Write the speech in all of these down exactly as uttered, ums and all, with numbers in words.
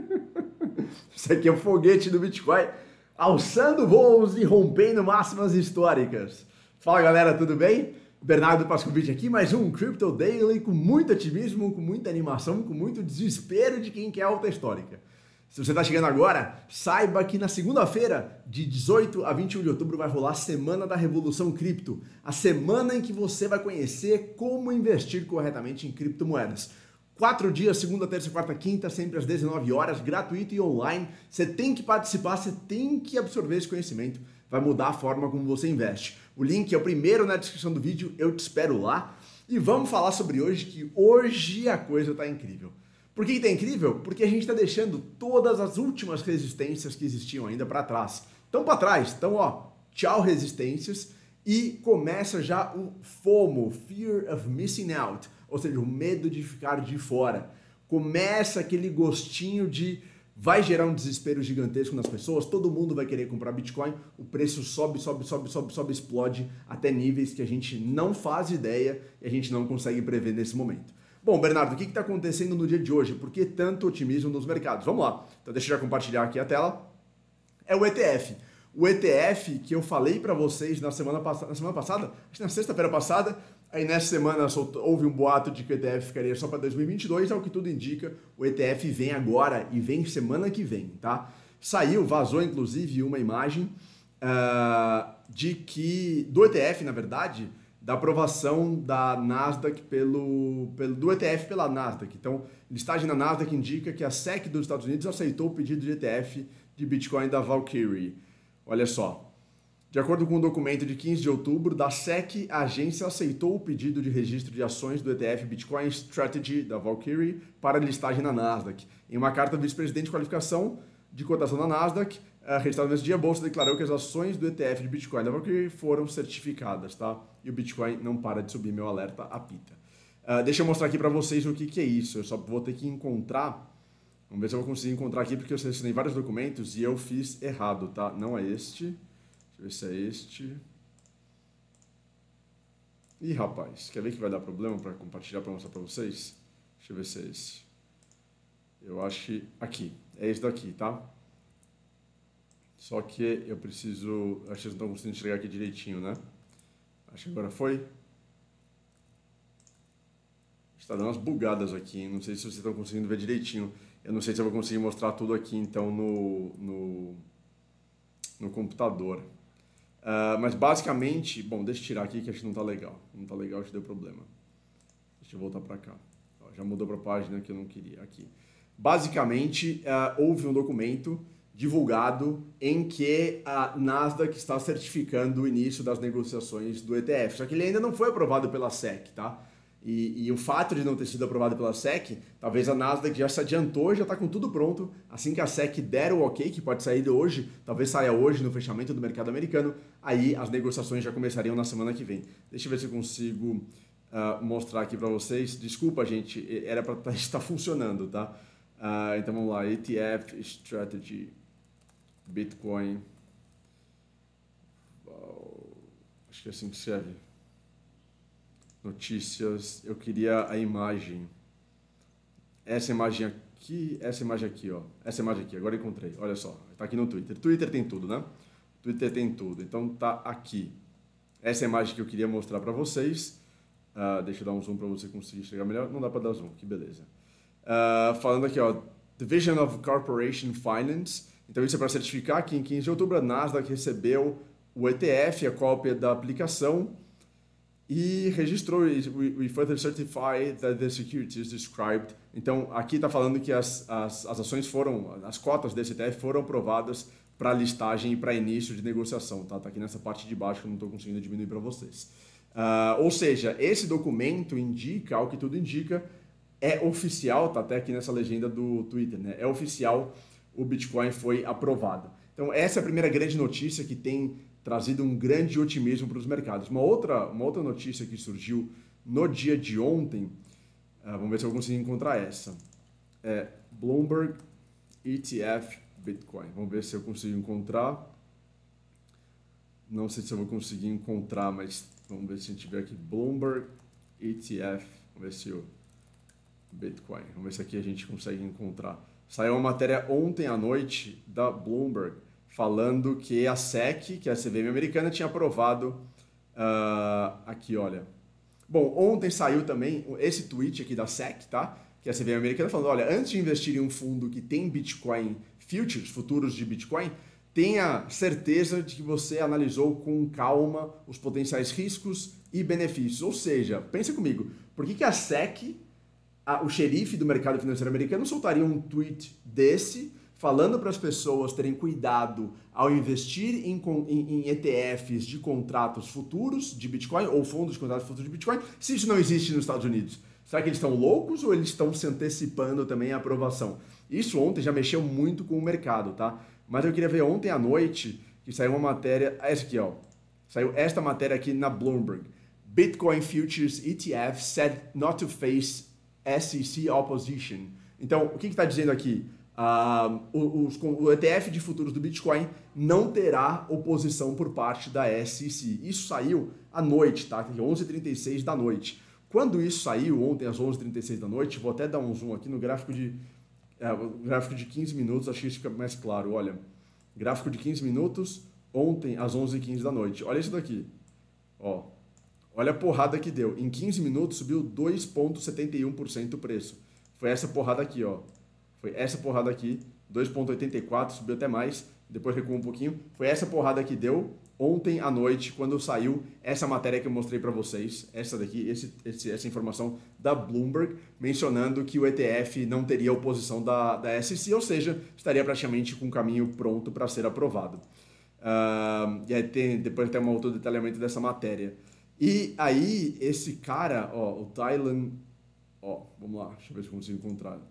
Isso aqui é o foguete do Bitcoin, alçando voos e rompendo máximas históricas. Fala galera, tudo bem? Bernardo Pascovitch aqui, mais um Crypto Daily com muito otimismo, com muita animação, com muito desespero de quem quer alta histórica. Se você está chegando agora, saiba que na segunda-feira, de dezoito a vinte e um de outubro, vai rolar a Semana da Revolução Cripto, a semana em que você vai conhecer como investir corretamente em criptomoedas. Quatro dias, segunda, terça, quarta, quinta, sempre às dezenove horas, gratuito e online. Você tem que participar, você tem que absorver esse conhecimento. Vai mudar a forma como você investe. O link é o primeiro na descrição do vídeo, eu te espero lá. E vamos falar sobre hoje, que hoje a coisa está incrível. Por que está incrível? Porque a gente está deixando todas as últimas resistências que existiam ainda para trás. Estão para trás, então ó, tchau resistências. E começa já o FOMO, Fear of Missing Out, ou seja, o medo de ficar de fora. Começa aquele gostinho de vai gerar um desespero gigantesco nas pessoas, todo mundo vai querer comprar Bitcoin, o preço sobe, sobe, sobe, sobe, sobe, explode até níveis que a gente não faz ideia e a gente não consegue prever nesse momento. Bom, Bernardo, o que está acontecendo no dia de hoje? Por que tanto otimismo nos mercados? Vamos lá. Então deixa eu já compartilhar aqui a tela. É o E T F. O E T F que eu falei para vocês na semana, pass na semana passada, acho que na sexta-feira passada, aí nessa semana soltou, houve um boato de que o E T F ficaria só para dois mil e vinte e dois, ao que tudo indica, o E T F vem agora e vem semana que vem, tá? Saiu, vazou inclusive uma imagem uh, de que, do E T F na verdade, da aprovação da Nasdaq pelo, pelo, do E T F pela Nasdaq. Então, listagem na Nasdaq indica que a S E C dos Estados Unidos aceitou o pedido de E T F de Bitcoin da Valkyrie. Olha só, de acordo com um documento de quinze de outubro da S E C, a agência aceitou o pedido de registro de ações do E T F Bitcoin Strategy da Valkyrie para listagem na Nasdaq. Em uma carta do vice-presidente de qualificação de cotação da Nasdaq, registrado nesse dia, a Bolsa declarou que as ações do E T F de Bitcoin da Valkyrie foram certificadas, tá? E o Bitcoin não para de subir, meu alerta apita. Uh, deixa eu mostrar aqui para vocês o que, que é isso, eu só vou ter que encontrar. Vamos ver se eu vou conseguir encontrar aqui, porque eu selecionei vários documentos e eu fiz errado, tá? Não é este. Deixa eu ver se é este. Ih, rapaz, quer ver que vai dar problema para compartilhar, para mostrar para vocês? Deixa eu ver se é esse. Eu acho que aqui, é esse daqui, tá? Só que eu preciso... Acho que vocês não estão conseguindo enxergar aqui direitinho, né? Acho que agora foi. Está dando umas bugadas aqui, não sei se vocês estão conseguindo ver direitinho. Eu não sei se eu vou conseguir mostrar tudo aqui, então, no, no, no computador. Uh, mas, basicamente... Bom, deixa eu tirar aqui que acho que não está legal. Não está legal, acho que deu problema. Deixa eu voltar para cá. Ó, já mudou para a página que eu não queria. Aqui. Basicamente, uh, houve um documento divulgado em que a Nasdaq está certificando o início das negociações do E T F. Só que ele ainda não foi aprovado pela S E C, tá? E, e o fato de não ter sido aprovado pela S E C, talvez a Nasdaq já se adiantou, já está com tudo pronto. Assim que a S E C der o ok, que pode sair de hoje, talvez saia hoje no fechamento do mercado americano, aí as negociações já começariam na semana que vem. Deixa eu ver se eu consigo uh, mostrar aqui para vocês. Desculpa, gente, era para estar funcionando, tá? Uh, então vamos lá, E T F Strategy Bitcoin. Acho que é assim que serve. Notícias, eu queria a imagem, essa imagem aqui, essa imagem aqui, ó, essa imagem aqui, agora encontrei, olha só, tá aqui no Twitter, Twitter tem tudo, né? Twitter tem tudo, então tá aqui, essa imagem que eu queria mostrar para vocês, uh, deixa eu dar um zoom para você conseguir chegar melhor, não dá para dar zoom, que beleza. Uh, falando aqui, ó, Division of Corporation Finance, então isso é para certificar que em quinze de outubro a Nasdaq recebeu o E T F, a cópia da aplicação, e registrou, we further certify that the securities described. Então, aqui está falando que as, as, as ações foram, as cotas desse E T F foram aprovadas para listagem e para início de negociação. Tá? Tá aqui nessa parte de baixo que eu não estou conseguindo diminuir para vocês. Uh, ou seja, esse documento indica, ao que tudo indica, é oficial, tá até aqui nessa legenda do Twitter, né? É oficial, o Bitcoin foi aprovado. Então, essa é a primeira grande notícia que tem trazido um grande otimismo para os mercados. Uma outra, uma outra notícia que surgiu no dia de ontem, uh, vamos ver se eu consigo encontrar essa, é Bloomberg E T F Bitcoin. Vamos ver se eu consigo encontrar. Não sei se eu vou conseguir encontrar, mas vamos ver se a gente tiver aqui Bloomberg E T F. Vamos ver se o Bitcoin. Vamos ver se aqui a gente consegue encontrar. Saiu uma matéria ontem à noite da Bloomberg falando que a S E C, que é a C V M americana, tinha aprovado... Uh, aqui, olha. Bom, ontem saiu também esse tweet aqui da S E C, tá? Que é a C V M americana, falando, olha, antes de investir em um fundo que tem Bitcoin Futures, futuros de Bitcoin, tenha certeza de que você analisou com calma os potenciais riscos e benefícios. Ou seja, pensa comigo, por que, que a S E C, a, o xerife do mercado financeiro americano, soltaria um tweet desse falando para as pessoas terem cuidado ao investir em, em, em E T Fs de contratos futuros de Bitcoin ou fundos de contratos futuros de Bitcoin, se isso não existe nos Estados Unidos? Será que eles estão loucos ou eles estão se antecipando também à aprovação? Isso ontem já mexeu muito com o mercado, tá? Mas eu queria ver ontem à noite que saiu uma matéria, essa aqui, ó. Saiu esta matéria aqui na Bloomberg. Bitcoin Futures E T F said not to face S E C opposition. Então, o que está dizendo aqui? Uh, o, o E T F de futuros do Bitcoin não terá oposição por parte da S E C. Isso saiu à noite, tá? onze e trinta e seis da noite. Quando isso saiu, ontem às onze e trinta e seis da noite, vou até dar um zoom aqui no gráfico de, é, gráfico de quinze minutos, acho que isso fica mais claro. Olha, gráfico de quinze minutos, ontem às onze e quinze da noite. Olha isso daqui. Ó, olha a porrada que deu. Em quinze minutos subiu dois vírgula setenta e um por cento o preço. Foi essa porrada aqui, ó. Foi essa porrada aqui, dois vírgula oitenta e quatro, subiu até mais, depois recuou um pouquinho. Foi essa porrada que deu ontem à noite, quando saiu essa matéria que eu mostrei para vocês, essa daqui, esse, esse, essa informação da Bloomberg, mencionando que o E T F não teria oposição da, da S E C, ou seja, estaria praticamente com o caminho pronto para ser aprovado. Uh, e aí tem, depois tem um outro detalhamento dessa matéria. E aí, esse cara, ó, o Thailand, ó, vamos lá, deixa eu ver se eu consigo encontrar.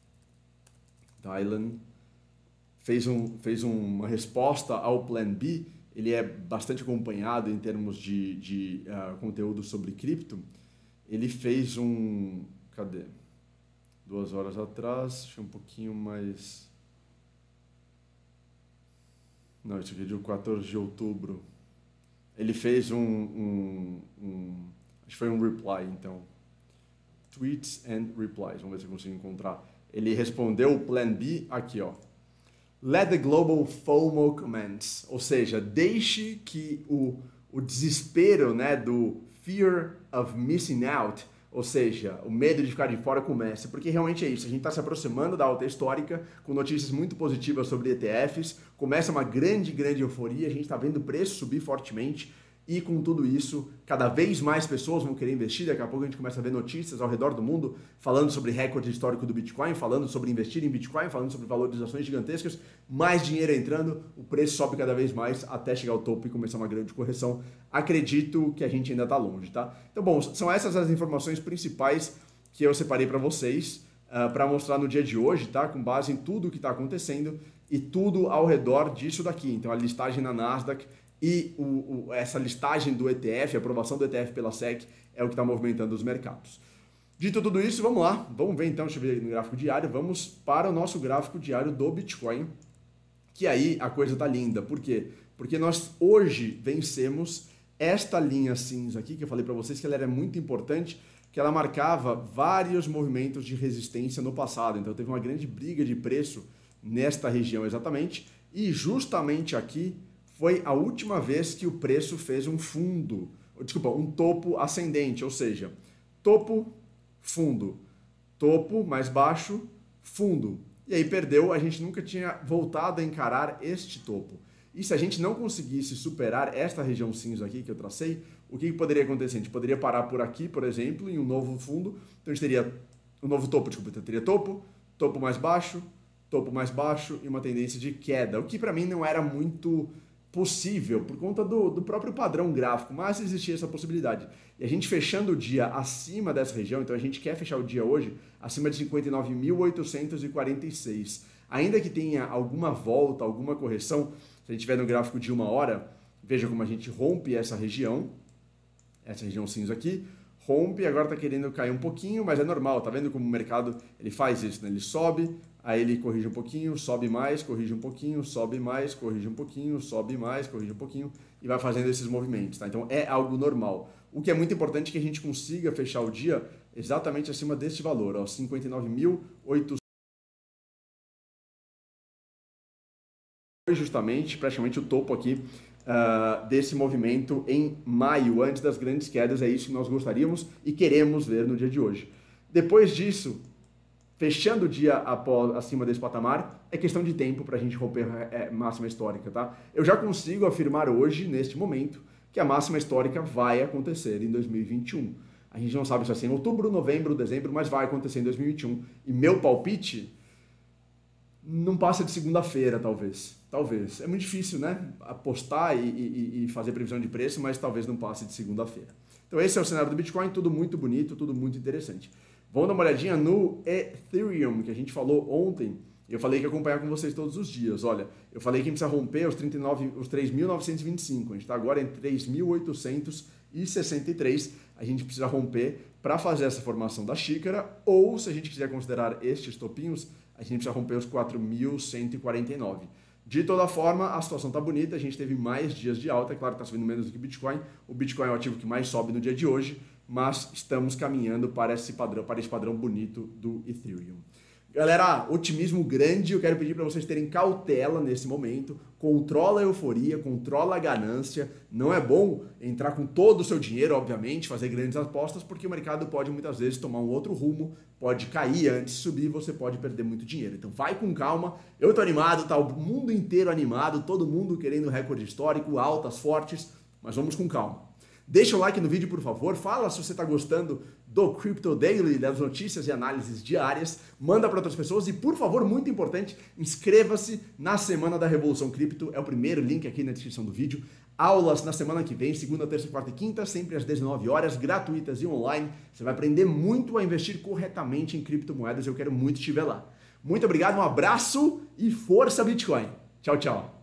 Thailand fez, um, fez uma resposta ao Plan B, ele é bastante acompanhado em termos de, de uh, conteúdo sobre cripto. Ele fez um... Cadê? Duas horas atrás, acho que um pouquinho mais... Não, esse vídeo é quatorze de outubro. Ele fez um, um, um... Acho que foi um reply, então. Tweets and replies. Vamos ver se eu consigo encontrar. Ele respondeu o Plan B aqui, ó. Let the global FOMO commence. Ou seja, deixe que o, o desespero, né, do fear of missing out, ou seja, o medo de ficar de fora comece. Porque realmente é isso, a gente está se aproximando da alta histórica, com notícias muito positivas sobre E T Fs, começa uma grande, grande euforia, a gente está vendo o preço subir fortemente, e com tudo isso, cada vez mais pessoas vão querer investir. Daqui a pouco a gente começa a ver notícias ao redor do mundo falando sobre recorde histórico do Bitcoin, falando sobre investir em Bitcoin, falando sobre valorizações gigantescas, mais dinheiro entrando, o preço sobe cada vez mais até chegar ao topo e começar uma grande correção. Acredito que a gente ainda está longe, tá? Então, bom, são essas as informações principais que eu separei para vocês, uh, para mostrar no dia de hoje, tá? Com base em tudo o que está acontecendo e tudo ao redor disso daqui. Então, a listagem na Nasdaq e o, o, essa listagem do E T F, a aprovação do E T F pela S E C, é o que está movimentando os mercados. Dito tudo isso, vamos lá. Vamos ver então, deixa eu ver no gráfico diário. Vamos para o nosso gráfico diário do Bitcoin, que aí a coisa tá linda. Por quê? Porque nós hoje vencemos esta linha cinza aqui, que eu falei para vocês que ela era muito importante, que ela marcava vários movimentos de resistência no passado. Então teve uma grande briga de preço nesta região exatamente. E justamente aqui foi a última vez que o preço fez um fundo, desculpa, um topo ascendente, ou seja, topo, fundo, topo mais baixo, fundo. E aí perdeu, a gente nunca tinha voltado a encarar este topo. E se a gente não conseguisse superar esta região cinza aqui que eu tracei, o que poderia acontecer? A gente poderia parar por aqui, por exemplo, em um novo fundo, então a gente teria um novo topo, desculpa, então teria topo, topo mais baixo, topo mais baixo e uma tendência de queda, o que para mim não era muito possível por conta do, do próprio padrão gráfico, mas existia essa possibilidade. E a gente fechando o dia acima dessa região, então a gente quer fechar o dia hoje acima de cinquenta e nove mil oitocentos e quarenta e seis. Ainda que tenha alguma volta, alguma correção, se a gente tiver no gráfico de uma hora, veja como a gente rompe essa região, essa região cinza aqui, rompe, agora está querendo cair um pouquinho, mas é normal, tá vendo como o mercado ele faz isso, né? Ele sobe, aí ele corrige um pouquinho, sobe mais, corrige um pouquinho, sobe mais, corrige um pouquinho, sobe mais, corrige um pouquinho e vai fazendo esses movimentos, tá? Então é algo normal. O que é muito importante é que a gente consiga fechar o dia exatamente acima deste valor, ó, cinquenta e nove mil oitocentos. justamente, praticamente o topo aqui uh, desse movimento em maio, antes das grandes quedas. É isso que nós gostaríamos e queremos ver no dia de hoje. Depois disso, fechando o dia após, acima desse patamar, é questão de tempo para a gente romper a máxima histórica, tá? Eu já consigo afirmar hoje, neste momento, que a máxima histórica vai acontecer em dois mil e vinte e um. A gente não sabe se vai ser em outubro, novembro, dezembro, mas vai acontecer em dois mil e vinte e um. E meu palpite não passa de segunda-feira, talvez. Talvez. É muito difícil, né? Apostar e, e, e fazer previsão de preço, mas talvez não passe de segunda-feira. Então esse é o cenário do Bitcoin, tudo muito bonito, tudo muito interessante. Vamos dar uma olhadinha no Ethereum, que a gente falou ontem. Eu falei que ia acompanhar com vocês todos os dias. Olha, eu falei que a gente precisa romper os, trinta e nove, os três mil novecentos e vinte e cinco. A gente está agora em três mil oitocentos e sessenta e três. A gente precisa romper para fazer essa formação da xícara, ou se a gente quiser considerar estes topinhos, a gente precisa romper os quatro mil cento e quarenta e nove. De toda forma, a situação está bonita, a gente teve mais dias de alta, é claro que está subindo menos do que o Bitcoin. O Bitcoin é o ativo que mais sobe no dia de hoje, mas estamos caminhando para esse padrão, para esse padrão bonito do Ethereum. Galera, otimismo grande, eu quero pedir para vocês terem cautela nesse momento, controla a euforia, controla a ganância, não é bom entrar com todo o seu dinheiro, obviamente, fazer grandes apostas, porque o mercado pode muitas vezes tomar um outro rumo, pode cair antes de subir, você pode perder muito dinheiro. Então vai com calma, eu tô animado, tá o mundo inteiro animado, todo mundo querendo recorde histórico, altas, fortes, mas vamos com calma. Deixa o like no vídeo, por favor. Fala se você está gostando do Crypto Daily, das notícias e análises diárias. Manda para outras pessoas e, por favor, muito importante, inscreva-se na Semana da Revolução Cripto. É o primeiro link aqui na descrição do vídeo. Aulas na semana que vem, segunda, terça, quarta e quinta, sempre às dezenove horas, gratuitas e online. Você vai aprender muito a investir corretamente em criptomoedas. Eu quero muito te ver lá. Muito obrigado, um abraço e força Bitcoin. Tchau, tchau.